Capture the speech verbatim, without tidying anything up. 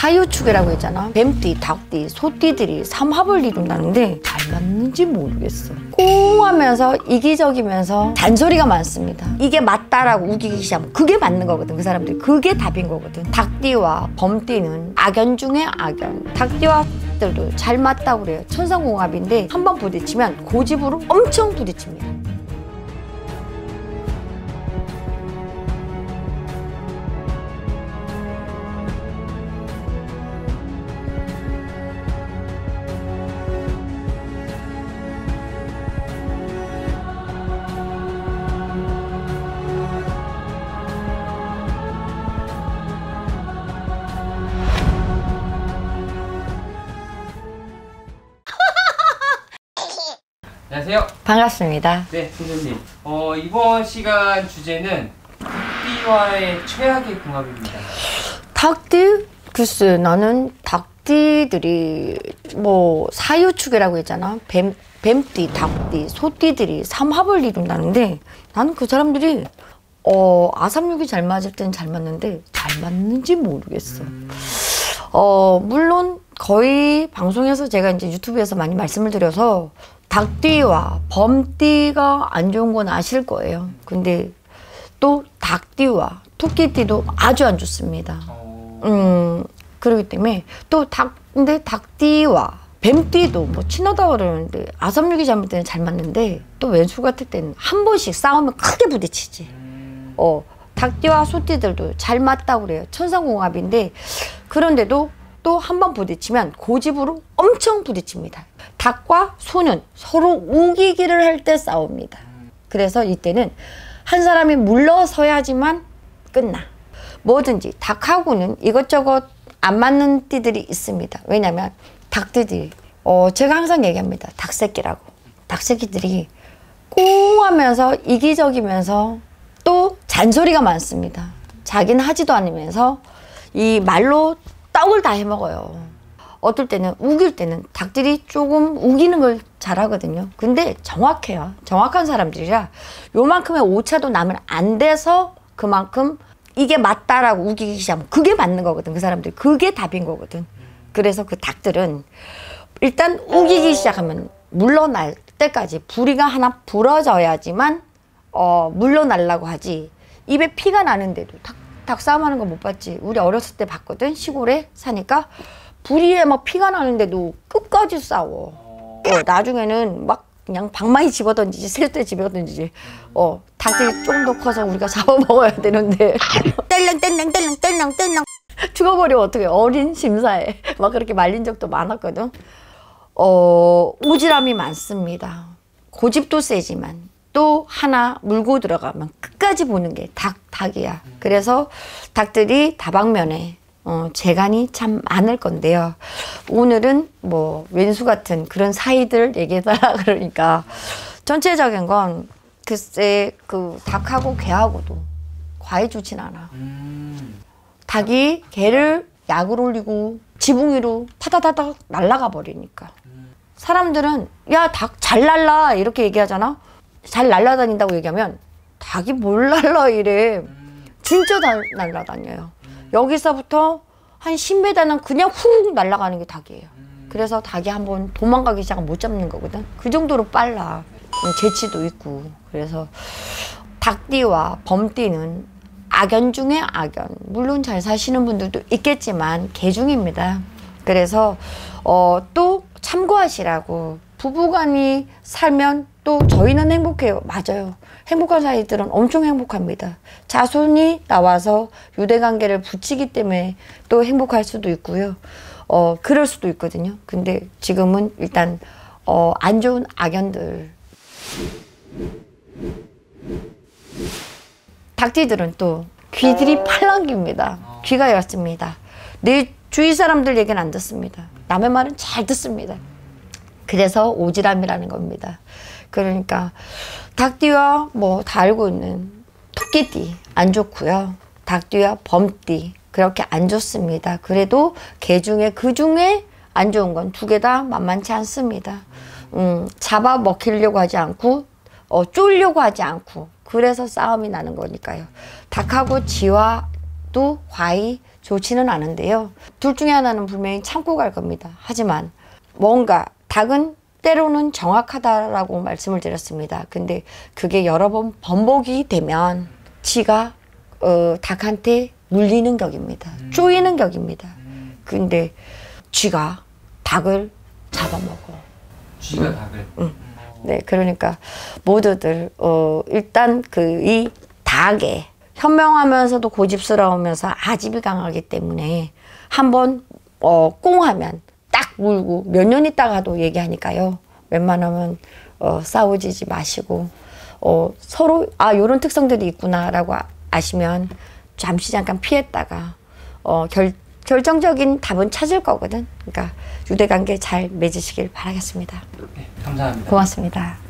사유축이라고 했잖아. 뱀띠, 닭띠, 소띠들이 삼합을 이룬다는데 잘 맞는지 모르겠어. 꽁하면서 이기적이면서 잔소리가 많습니다. 이게 맞다라고 우기기 시작하면 그게 맞는 거거든. 그 사람들이 그게 답인 거거든. 닭띠와 범띠는 악연 중에 악연. 닭띠와 들도 잘 맞다고 그래요. 천상공합인데 한 번 부딪히면 고집으로 엄청 부딪힙니다. 안녕하세요. 반갑습니다. 네, 선생님. 어, 이번 시간 주제는 닭띠와의 최악의 궁합입니다. 닭띠? 글쎄, 나는 닭띠들이 뭐 사유축이라고 했잖아. 뱀, 뱀띠, 닭띠, 소띠들이 삼합을 이룬다는데 나는 그 사람들이 어, 아삼육이 잘 맞을 땐 잘 맞는데 잘 맞는지 모르겠어. 음. 어, 물론 거의 방송에서 제가 이제 유튜브에서 많이 말씀을 드려서 닭띠와 범띠가 안 좋은 건 아실 거예요. 근데 또 닭띠와 토끼띠도 아주 안 좋습니다. 음, 그렇기 때문에 또 닭, 근데 닭띠와 뱀띠도 뭐 친하다고 그러는데 아삼육이 잘못 때는 잘 맞는데 또 왼수 같을 때는 한 번씩 싸우면 크게 부딪히지. 어, 닭띠와 소띠들도 잘 맞다고 그래요. 천상공합인데 그런데도 또 한 번 부딪히면 고집으로 엄청 부딪힙니다. 닭과 소는 서로 우기기를 할 때 싸웁니다. 그래서 이때는 한 사람이 물러서야지만 끝나. 뭐든지 닭하고는 이것저것 안 맞는 띠들이 있습니다. 왜냐면 닭띠들이 어 제가 항상 얘기합니다. 닭새끼라고. 닭새끼들이 꽁하면서 이기적이면서 또 잔소리가 많습니다. 자기는 하지도 않으면서 이 말로 떡을 다 해먹어요. 어떨 때는 우길 때는 닭들이 조금 우기는 걸 잘하거든요. 근데 정확해요. 정확한 사람들이라 요만큼의 오차도 나면 안 돼서 그만큼 이게 맞다라고 우기기 시작하면 그게 맞는 거거든. 그 사람들이 그게 답인 거거든. 그래서 그 닭들은 일단 우기기 시작하면 물러날 때까지 부리가 하나 부러져야지만 어, 물러나려고 하지. 입에 피가 나는데도 닭, 닭싸움하는 거 못 봤지. 우리 어렸을 때 봤거든. 시골에 사니까 부리에 막 피가 나는데도 끝까지 싸워. 어, 나중에는 막 그냥 방망이 집어던지지, 새우대 집어던지지. 어, 닭들이 좀 더 커서 우리가 잡아먹어야 되는데 뗄랑뗄랑뗄랑뗄랑뗄랑 죽어버리면 어떡해. 어린 심사에 막 그렇게 말린 적도 많았거든. 어, 오지랖이 많습니다. 고집도 세지만 또 하나 물고 들어가면 끝까지 보는 게 닭, 닭이야. 그래서 닭들이 다방면에 어, 재간이 참 많을 건데요. 오늘은 뭐 왼수 같은 그런 사이들 얘기해달라 그러니까 전체적인 건 글쎄 그 닭하고 개하고도 과히 좋진 않아. 음. 닭이 개를 약을 올리고 지붕 위로 타다다닥 날아가 버리니까 음. 사람들은 야, 닭 잘 날라 이렇게 얘기하잖아. 잘 날아다닌다고 얘기하면 닭이 뭘 날라 이래. 음. 진짜 잘 날아다녀요. 음. 여기서부터 한 십 미터는 그냥 훅 날아가는 게 닭이에요. 음. 그래서 닭이 한번 도망가기 시작하면 못 잡는 거거든. 그 정도로 빨라. 재치도 있고. 그래서 닭띠와 범띠는 악연 중에 악연. 물론 잘 사시는 분들도 있겠지만 개중입니다. 그래서 어, 또 참고하시라고. 부부간이 살면 또 저희는 행복해요. 맞아요. 행복한 사이들은 엄청 행복합니다. 자손이 나와서 유대관계를 붙이기 때문에 또 행복할 수도 있고요. 어, 그럴 수도 있거든요. 근데 지금은 일단 어, 안 좋은 악연들. 닭띠들은 또 귀들이 팔랑귀입니다. 귀가 얇습니다. 내 주위 사람들 얘기는 안 듣습니다. 남의 말은 잘 듣습니다. 그래서 오지랖이라는 겁니다. 그러니까 닭띠와 뭐 다 알고 있는 토끼띠 안 좋고요. 닭띠와 범띠 그렇게 안 좋습니다. 그래도 개 중에 그 중에 안 좋은 건 두 개 다 만만치 않습니다. 음, 잡아 먹히려고 하지 않고 어, 쫄려고 하지 않고 그래서 싸움이 나는 거니까요. 닭하고 쥐와도 과히 좋지는 않은데요. 둘 중에 하나는 분명히 참고 갈 겁니다. 하지만 뭔가 닭은 때로는 정확하다라고 말씀을 드렸습니다. 근데 그게 여러 번 번복이 되면 지가 어, 닭한테 물리는 격입니다. 음. 쪼이는 격입니다. 음. 근데 쥐가 닭을 잡아먹어. 쥐가 닭을. 응. 네, 그러니까 모두들 어, 일단 그 이 닭에 현명하면서도 고집스러우면서 아집이 강하기 때문에 한번 어, 꽁하면 딱 물고 몇 년 있다가도 얘기하니까요. 웬만하면 어, 싸우지 마시고 어, 서로 아 요런 특성들이 있구나라고 아, 아시면 잠시 잠깐 피했다가 어, 결, 결정적인 답은 찾을 거거든. 그러니까 유대관계 잘 맺으시길 바라겠습니다. 네, 감사합니다. 고맙습니다.